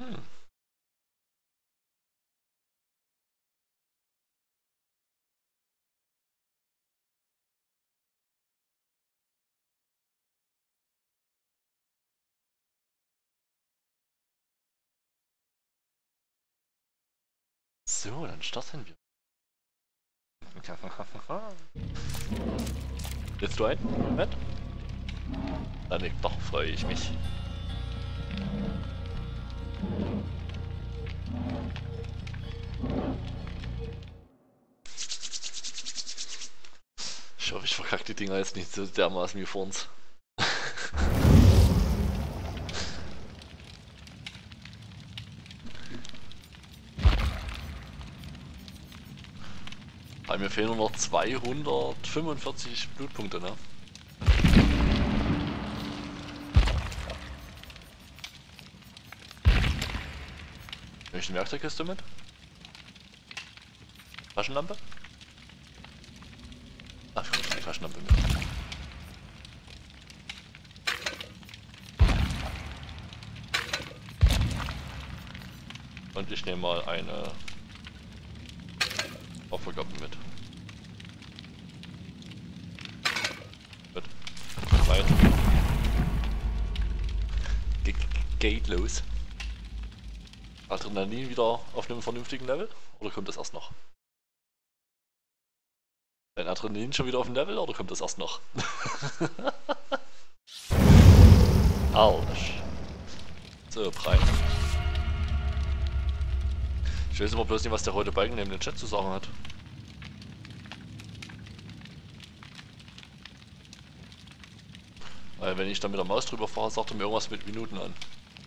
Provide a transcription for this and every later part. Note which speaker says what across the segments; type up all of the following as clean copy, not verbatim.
Speaker 1: Hm. So, dann starten wir. Willst du ein? Moment. Dann doch freue ich mich. Ich hoffe, ich verkacke die Dinger jetzt nicht so dermaßen wie vor uns. Aber mir fehlen nur noch 245 Blutpunkte, ne? Nehme ich eine Werkzeugkiste mit? Taschenlampe? Ach, ich nehme die Taschenlampe mit. Und ich nehme mal eine Opfergabe mit. Gut. Weit. Geht los. Adrenalin wieder auf einem vernünftigen Level? Oder kommt das erst noch? Dein Adrenalin schon wieder auf dem Level oder kommt das erst noch? Arsch. So, breit. Ich weiß aber bloß nicht, was der rote Balken neben dem Chat zu sagen hat. Weil wenn ich dann mit der Maus drüber fahre, sagt er mir irgendwas mit Minuten an.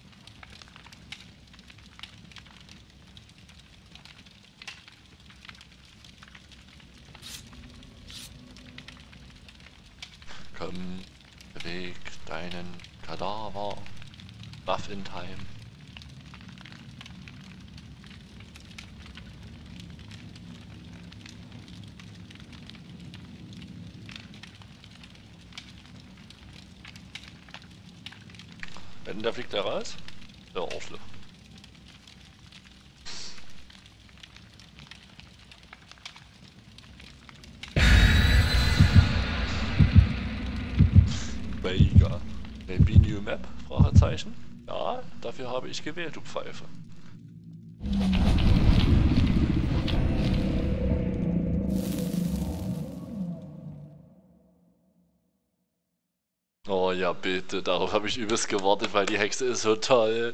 Speaker 1: Komm, beweg deinen Kadaver. Buff in time. Wenn der fliegt der raus? Der Arschloch. Mega. Maybe New Map? Fragezeichen. Ja, dafür habe ich gewählt, du Pfeife. Oh ja, bitte, darauf habe ich übelst gewartet, weil die Hexe ist so toll.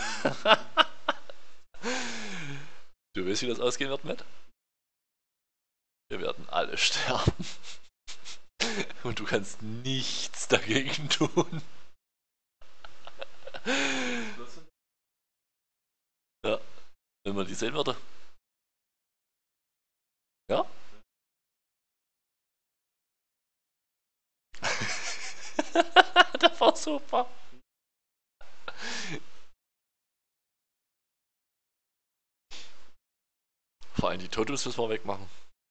Speaker 1: Du weißt, wie das ausgehen wird, Matt? Wir werden alle sterben. Und du kannst nichts dagegen tun. Ja, wenn man die sehen würde. Ja? Das war super. Vor allem die Totems müssen wir wegmachen.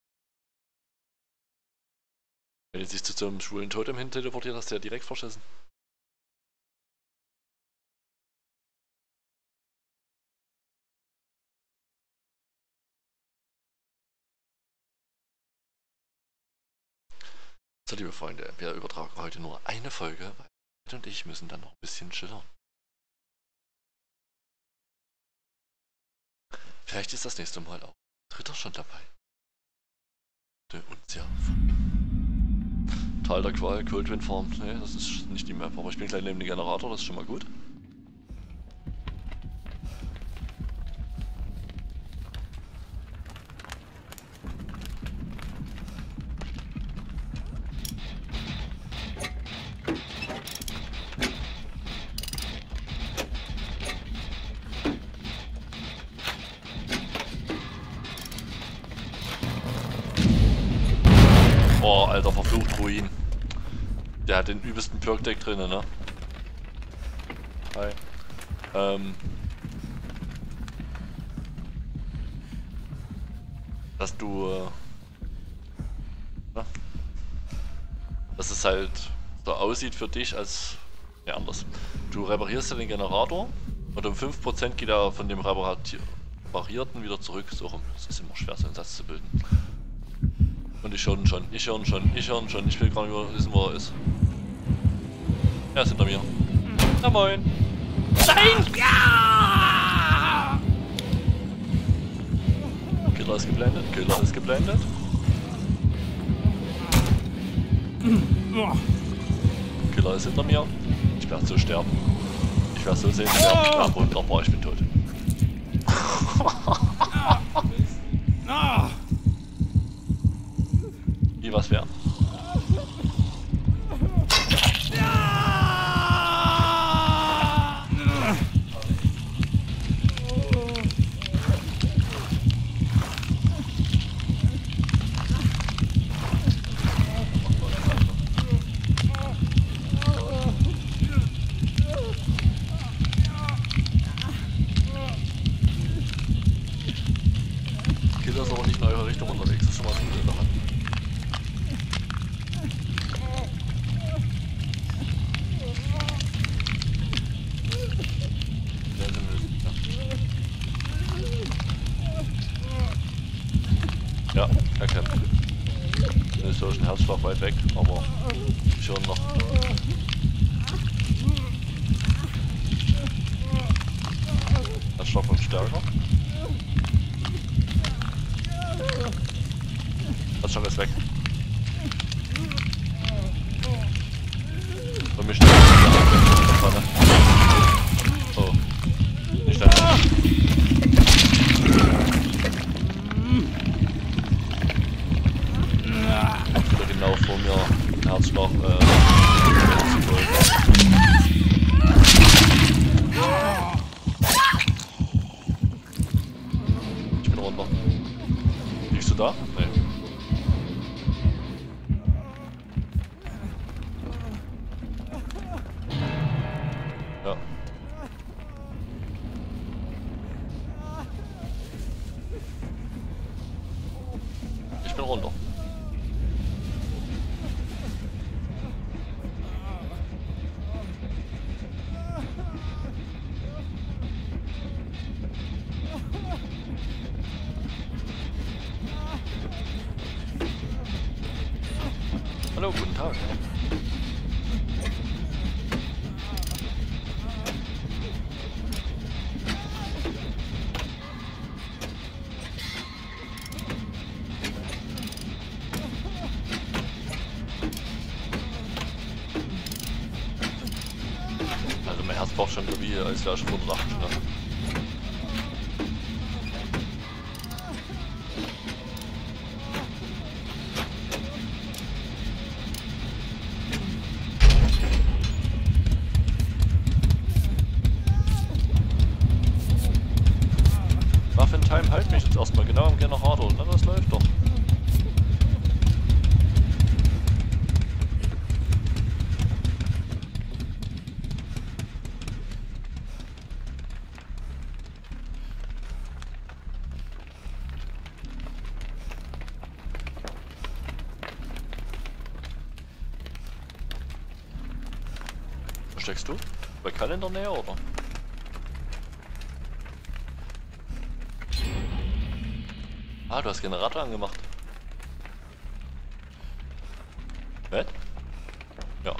Speaker 1: Wenn jetzt sich zu so einem schwulen Totem hin teleportiert, hast du ja direkt verschissen. So, liebe Freunde, wir übertragen heute nur eine Folge, weil Ed und ich müssen dann noch ein bisschen chillern. Vielleicht ist das nächste Mal auch Dritter schon dabei. Der uns ja. Tal der Qual, Coldwind Farm. Ne, das ist nicht die Map, aber ich bin gleich neben dem Generator, das ist schon mal gut. Oh, alter, verflucht Ruin. Der hat den übelsten Perk-Deck drin, ne? Hi. Dass du... dass es halt so aussieht für dich als... Ne, anders. Du reparierst ja den Generator Und um 5% geht er von dem Reparierten wieder zurück. So rum. Es ist immer schwer, so einen Satz zu bilden. Und ich höre ihn schon. Ich will gar nicht wissen, wo er ist. Er ist hinter mir. Na moin. Nein! Ja! Killer ist geblendet. Killer ist hinter mir. Ich werde so sterben. Ich werde so sehen sterben. Ja, wunderbar, ich bin tot. Wie, was wäre? Killer ist aber nicht in eure Richtung unterwegs, das ist schon mal eine gute Sache. Ja, er kämpft. Ist so ein Herzschlag weit weg, aber ich höre ihn noch. Herzschlag wird stärker. Herzschlag ist weg. Und mich steht der Pfanne. Oh. Nicht dein Ernst. Wieder genau vor mir ein Herzschlag ich bin runter. Liegst du da? Nee. Ja. Ich bin runter. Hallo, guten Tag. Also mein Herz braucht schon irgendwie, als wäre schon 180, ne? Waffentime halt mich jetzt erstmal genau am Generator, ne? Das läuft doch. Wo steckst du? Bei Kalle in der Nähe, oder? Ah, du hast Generator angemacht. Was? Ja.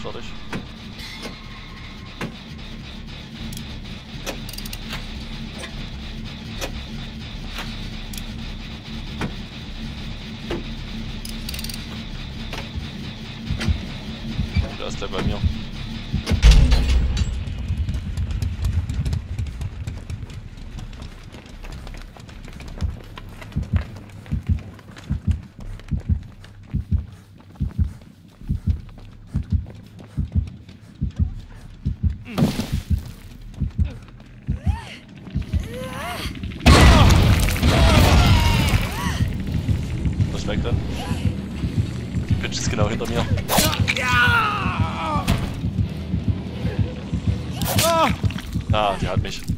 Speaker 1: fertig. Da ist der bei mir. Weg dann. Die Bitch ist genau hinter mir. Ah, die hat mich.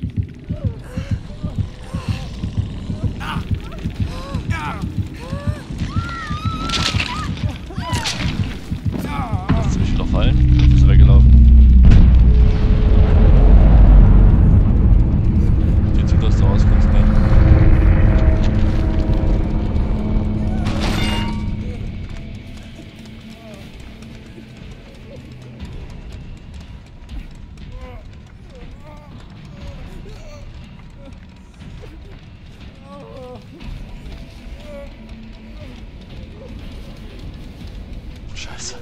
Speaker 1: Lass sie mich wieder fallen. Jetzt ist sie weggelaufen. Sieht so, dass du rauskommst, ne? Scheiße.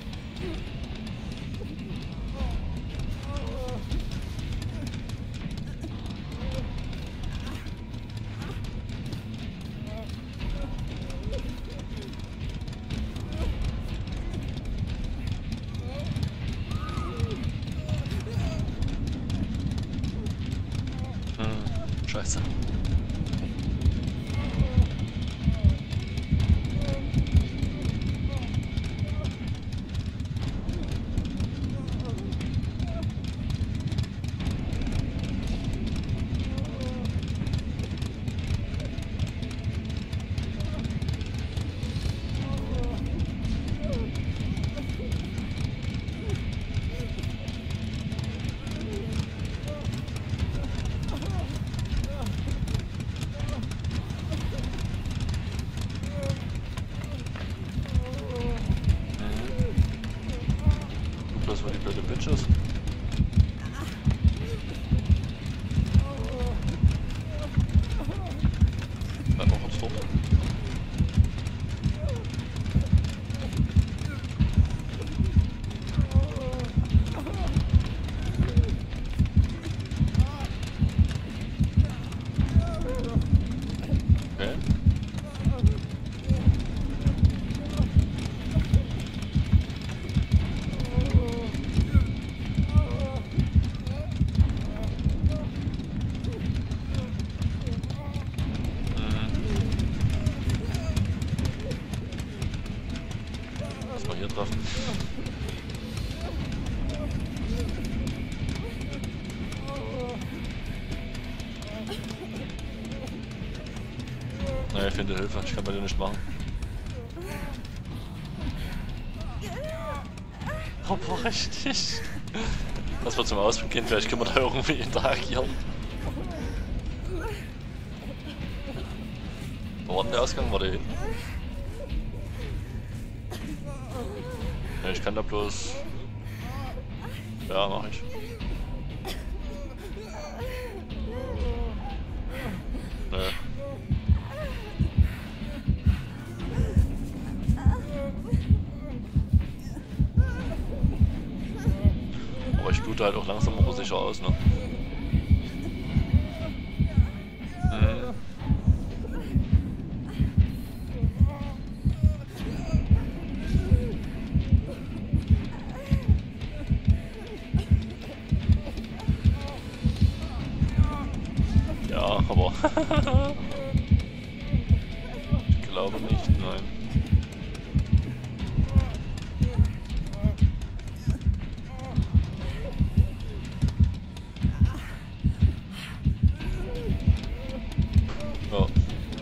Speaker 1: Scheiße. Das war die blöde Bitches. Bleib mal kurz dort. Okay. Mal hier treffen. Naja, ich finde Hilfe, ich kann bei dir nicht machen. Aber richtig. Das wird zum Ausprobieren, vielleicht können wir da irgendwie interagieren. Wo war denn der Ausgang? War der hinten? Ja, ich kann da bloß... Ja, mach ich. Nö. Aber ich blute halt auch langsam aber sicher aus, ne? Ja, aber ich glaube nicht, nein. Ja.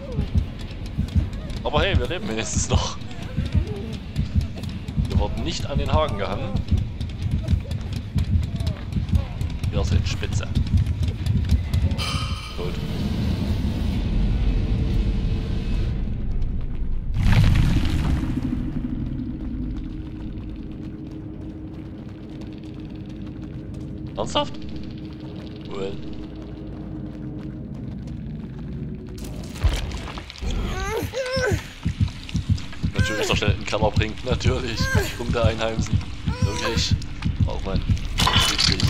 Speaker 1: Aber hey, wir leben wenigstens noch. Wir wurden nicht an den Haken gehangen. Wir sind spitze. Gut. Ernsthaft? Well. Natürlich noch schnell in den Keller bringen. Natürlich. Punkte einheimsen. Wirklich. Braucht man. Richtig.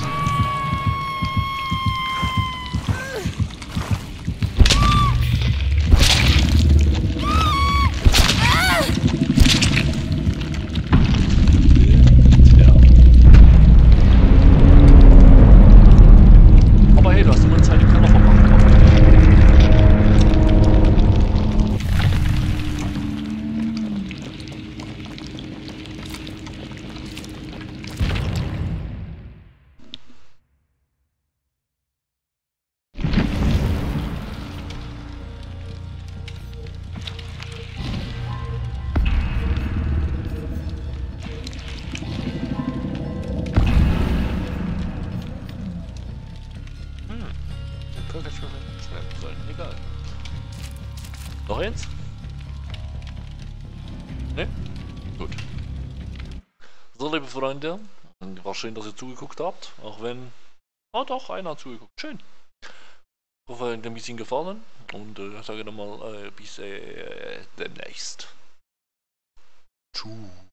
Speaker 1: Egal. Noch eins? Ne? Gut. So, liebe Freunde, war schön, dass ihr zugeguckt habt. Auch wenn... Ah doch, einer hat zugeguckt. Schön. Ich hoffe, euch hat ein bisschen gefallen. Und sage nochmal bis demnächst. Tschüss.